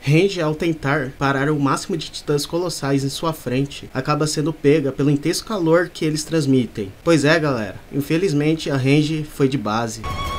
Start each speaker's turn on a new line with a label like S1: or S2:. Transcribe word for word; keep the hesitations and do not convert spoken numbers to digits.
S1: Range, ao tentar parar o máximo de titãs colossais em sua frente, acaba sendo pega pelo intenso calor que eles transmitem. Pois é, galera, infelizmente a Range foi de base.